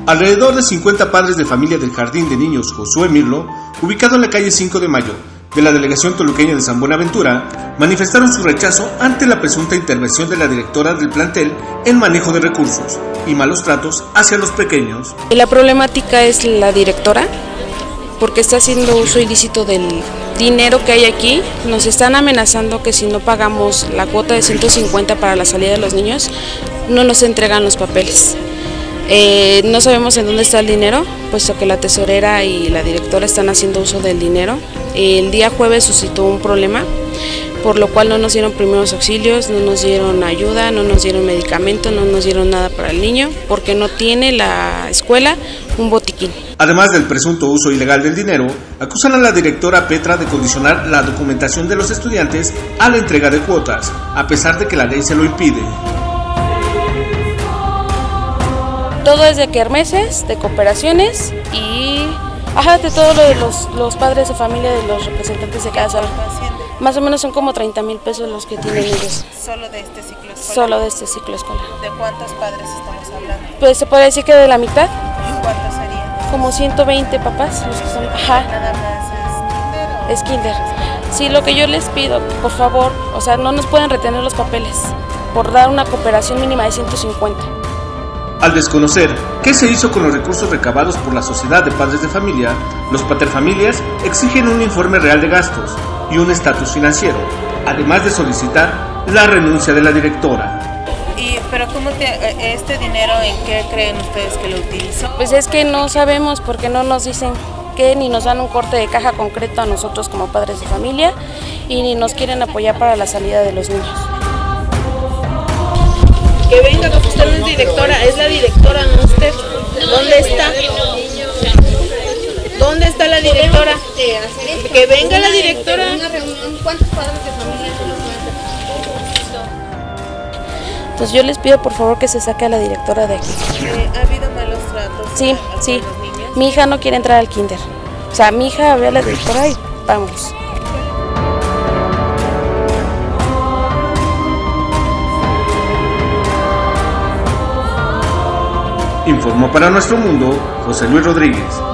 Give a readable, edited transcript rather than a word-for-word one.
Alrededor de 50 padres de familia del Jardín de Niños Josué Mirlo, ubicado en la calle 5 de Mayo, de la delegación toluqueña de San Buenaventura, manifestaron su rechazo ante la presunta intervención de la directora del plantel en manejo de recursos y malos tratos hacia los pequeños. La problemática es la directora, porque está haciendo uso ilícito del dinero que hay aquí. Nos están amenazando que si no pagamos la cuota de 150 para la salida de los niños, no nos entregan los papeles. No sabemos en dónde está el dinero, puesto que la tesorera y la directora están haciendo uso del dinero. El día jueves suscitó un problema, por lo cual no nos dieron primeros auxilios, no nos dieron ayuda, no nos dieron medicamento, no nos dieron nada para el niño, porque no tiene la escuela un botiquín. Además del presunto uso ilegal del dinero, acusan a la directora Petra de condicionar la documentación de los estudiantes a la entrega de cuotas, a pesar de que la ley se lo impide. Todo es de kermeses, de cooperaciones y de todo lo de los padres de familia, de los representantes de cada sala. Más o menos son como 30,000 pesos los que tienen ellos. ¿Solo de este ciclo escolar? Solo de este ciclo escolar. ¿De cuántos padres estamos hablando? Pues se puede decir que de la mitad. ¿Y cuántos serían? Como 120 papás los que son. ¿Nada más es kinder? Sí, lo que yo les pido, por favor, no nos pueden retener los papeles por dar una cooperación mínima de 150. Al desconocer qué se hizo con los recursos recabados por la Sociedad de Padres de Familia, los paterfamilias exigen un informe real de gastos y un estatus financiero, además de solicitar la renuncia de la directora. ¿Pero cómo este dinero en qué creen ustedes que lo utilizó? Pues es que no sabemos porque no nos dicen qué, ni nos dan un corte de caja concreto a nosotros como padres de familia y ni nos quieren apoyar para la salida de los niños. Que venga, porque usted no es directora, es la directora, no usted. ¿Dónde está? ¿Dónde está la directora? Que venga la directora. ¿Cuántos padres de familia Entonces yo les pido por favor que se saque a la directora de aquí. ¿Ha habido malos tratos? Sí. Los niños? Mi hija no quiere entrar al kinder. Mi hija ve a la directora y vámonos. Informó para Nuestro Mundo José Luis Rodríguez.